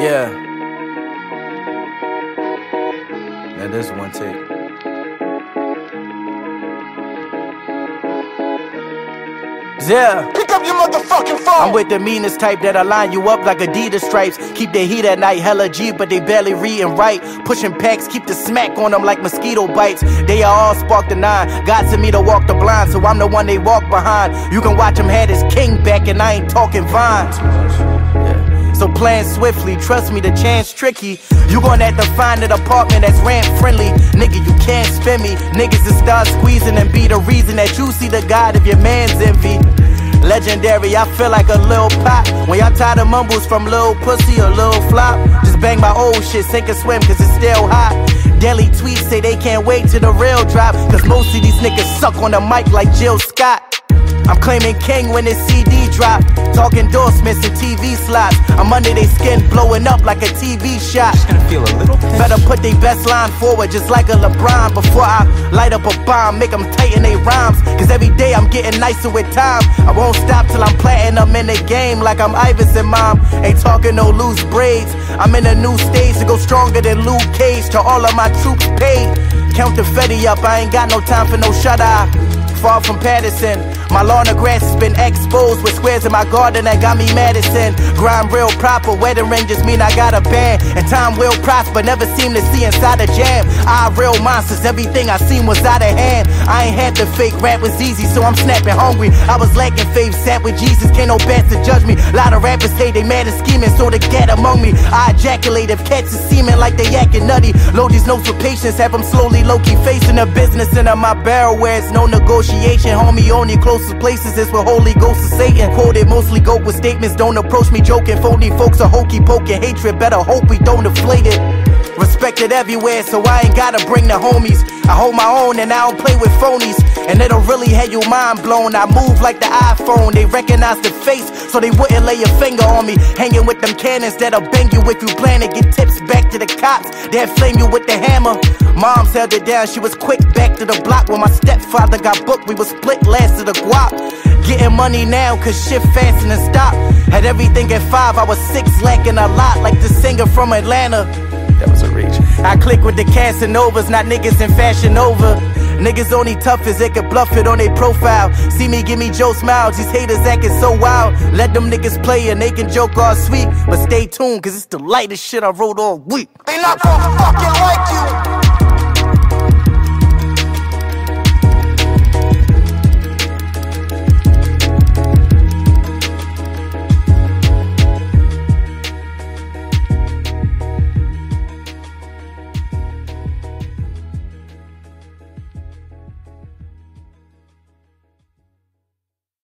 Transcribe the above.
Yeah. Now this one take. Yeah. Pick up your motherfucking phone. I'm with the meanest type that'll line you up like Adidas stripes. Keep their heat at night, hella G, but they barely read and write. Pushing packs, keep the smack on them like mosquito bites. They are all spark the nine. God to me to walk the blind, so I'm the one they walk behind. You can watch him had his king back, and I ain't talking Vine. So plan swiftly, trust me, the chance tricky. You gon' have to find an apartment that's rent friendly. Nigga, you can't spin me. Niggas that start squeezing and be the reason that you see the God of your man's envy. Legendary, I feel like a lil pop. When y'all tired of mumbles from lil pussy or lil flop, just bang my old shit, sink or swim, cause it's still hot. Daily tweets say they can't wait till the real drop, cause most of these niggas suck on the mic like Jill Scott. I'm claiming king when this CD drop. Talk endorsements and TV slots. I'm under they skin, blowing up like a TV shot. Just gonna feel a little pinch. Better put they best line forward just like a LeBron. Before I light up a bomb, make them tighten they rhymes. Cause every day I'm getting nicer with time. I won't stop till I'm platinum in the game like I'm Iverson, mom. Ain't talking no loose braids. I'm in a new stage to go stronger than Luke Cage. To all of my troops paid. Count the Fetty up, I ain't got no time for no shut-eye. Far from Patterson, my lawn of grass has been exposed with squares in my garden that got me Madison. Grind real proper, wedding ring just mean I got a band. And time will prosper, never seem to see inside a jam. I real monsters, everything I seen was out of hand. I ain't had to fake, rap was easy, so I'm snapping hungry. I was lacking faith, sat with Jesus, can't no bats to judge me. Lot of rappers say they mad and scheming, so they get among me. I ejaculate if cats is seeming like they yakking nutty. Load these notes with patience, have them slowly low-key facing the business into my barrel where it's no negotiation. Homie, only closest places is where Holy Ghost is Satan. Quoted mostly go with statements, don't approach me joking. Phony folks are hokey poking hatred, better hope we don't inflate it. Respected everywhere, so I ain't gotta bring the homies. I hold my own and I don't play with phonies. And it'll really have your mind blown. I move like the iPhone, they recognize the face, so they wouldn't lay a finger on me. Hanging with them cannons that'll bang you if you plan to get tips back to the cops. They'll flame you with the hammer. Mom's held it down, she was quick back to the block. When my stepfather got booked, we was split last of the guap. Getting money now, cause shit fasten and stop. Had everything at 5, I was 6, lacking a lot. Like the singer from Atlanta. That was a reach. I click with the Casanovas, not niggas in Fashion Over. Niggas only tough as they can bluff it on their profile. See me, give me Joe smiles, these haters acting so wild. Let them niggas play and they can joke all sweet. But stay tuned, cause it's the lightest shit I wrote all week. They not gonna fucking like you.